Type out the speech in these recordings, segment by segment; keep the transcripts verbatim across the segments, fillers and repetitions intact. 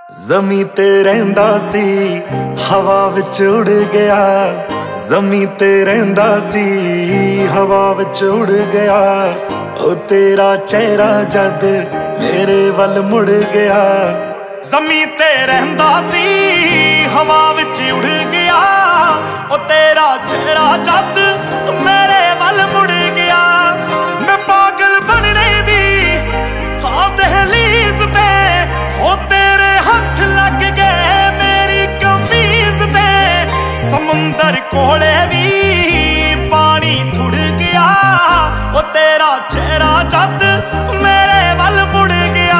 ज़मीं ते रहिंदा सी हवा विच उड़ गया, ज़मीं ते रहिंदा सी हवा विच उड़ गया। ओ तेरा चेहरा जद मेरे वल मुड़ गया, ज़मीं ते रहिंदा सी हवा विच उड़ गया। ओ तेरा चेहरा जद मेरे वल मुड़ गया। मैं पागल बनने दी हाँ दहलीज ते हो तेरे हाथ लग गए मेरी कमीज ते। समुंदर कोले भी पानी थुड़ गया। ओ तेरा चेहरा जद मेरे वल मुड़ गया।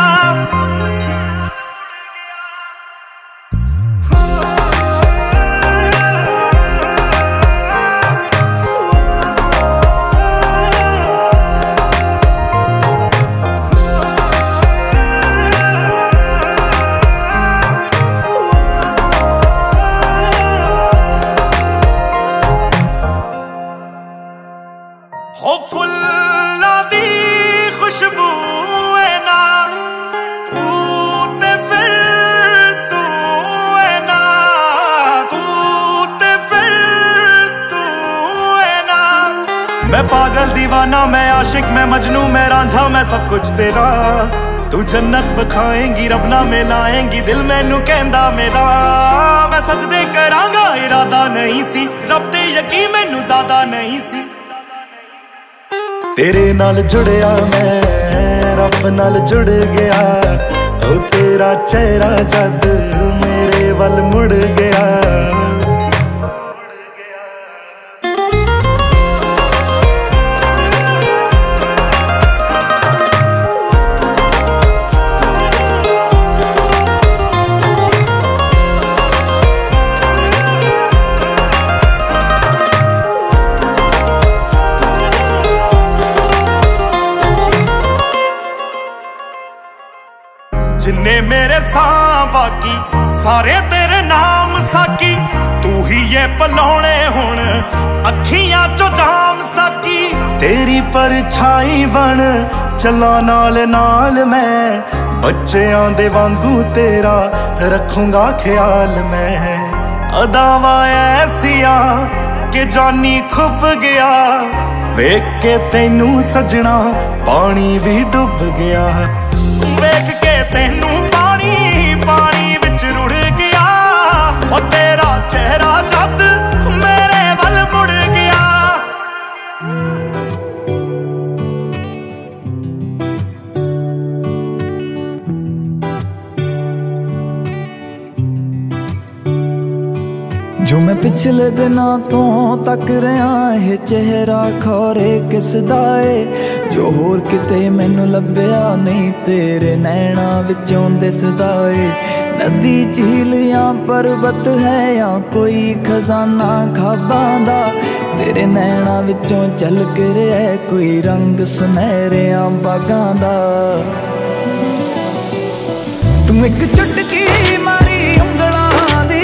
हो फुल्लां दी खुशबू है ना तू ते फिर तू है ना, तू ते फिर तू है ना। मैं पागल दीवाना मैं आशिक मैं मजनू मैं रांझा मैं सब कुछ तेरा। तू जन्नत बखाएंगी रब ना मिलाएंगी दिल मैनू कहंदा मेरा। मैं सजदे करांगा इरादा नहीं सी रब ते यकीन मैनू ज्यादा नहीं सी। तेरे नाल जुड़िया मैं रब नाल जुड़ गया। ओ तेरा चेहरा जद मेरे वल मुड़ गया। जिन्ने मेरे सां बाकी सारे तेरे नाम साकी। तू ही ये पलौने हुण अखियां चो जाम साकी। तेरी परछाई बन चला नाल नाल मैं बच्चेआं दे वांगू तेरा रखूंगा ख्याल मैं। अदावां ऐसियां के जानी खुब गया वेख के तैनू सजना पानी भी डुब गया। वेख के तैनू पानी पानी विच रुड़ गया। ओ तेरा चेहरा जद मेरे वल मुड़ गया। जो मैं पिछले दिनों तो तक रहा है चेहरा खौरे किसदा है। जो होर किते मैनू लभ्या नहीं तेरे नैना विचों दिसदा है। नदी झील या पर्वत है या कोई खजाना खाबां दा तेरे नैना विचों झलक रहा है कोई रंग सुनहरियां बागां दा। तू एक चुटकी मारी उंगलां दी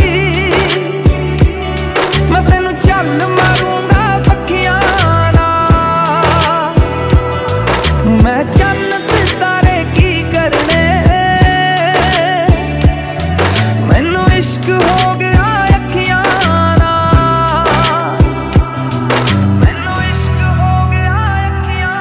मैं तेनू चल मारूंगा पखियां नाल। मैं चन्न सितारे की करने मैनू इश्क हो गया अखियां नाल। मैनू इश्क हो गया अखियां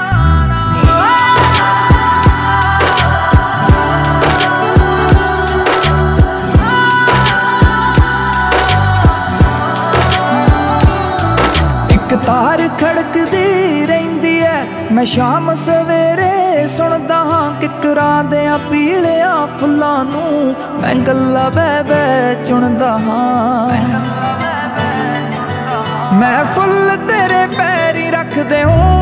तार खड़कदी रहिंदी है मैं शाम सवेरे सुनदा हां किकरां देयां पीलियां फुल्लां नू मैं गल्ला बह बह चुनदा हां। मैं फुल तेरे पैरी रखदे हूं